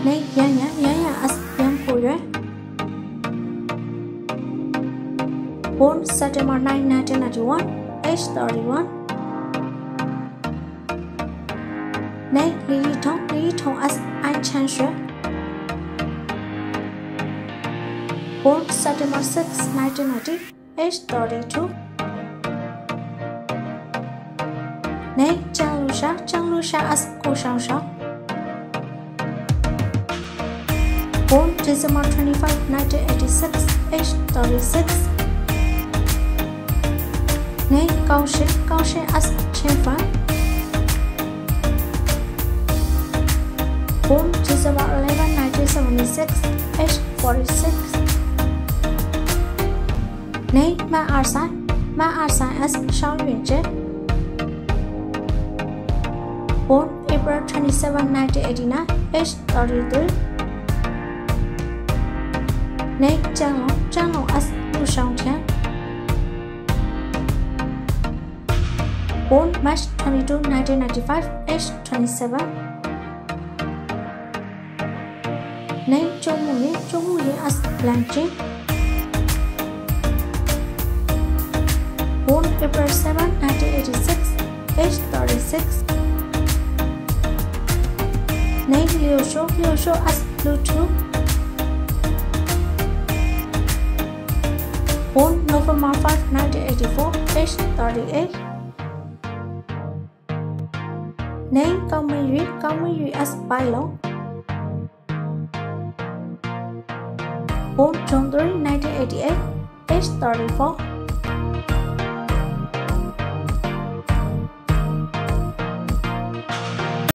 Name Yanya as young Puyo. Born September 9, 1991, age 31. Name Lily Tong as Anh Chan Xue. Born September 6, 1990, age 32. Name Zhang Lusha as Gu Xiaoxiao. Born December 25, 1986, age 36. Name Gao Xin as Chen Fan. Born December 11, 1976, age 46. Name Ma Arsai as Shao Yunjie. Born April 27, 1989, age 33. Name Zhang Long as Lu Shangtian. Born March 22, 1995, age 27. Name Zhong Muyin as Blanche. Born April 7, 1986, age 36. Name Liu Shou as Lu Tu. Born November 5, 1984, age 38. Name Gao Mingyu as Bai Long. Born June 3, 1988, age 34.